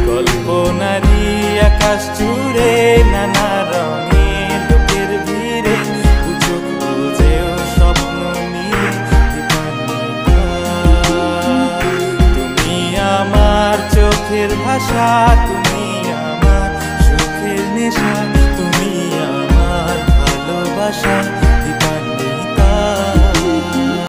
কল্পনারি আকাশ জুড়ে নানা রঙে লোকের ভিড়ে চোখ বুঝেও স্বপ্ন নিয়ে তুমি আমার চোখের ভাষা।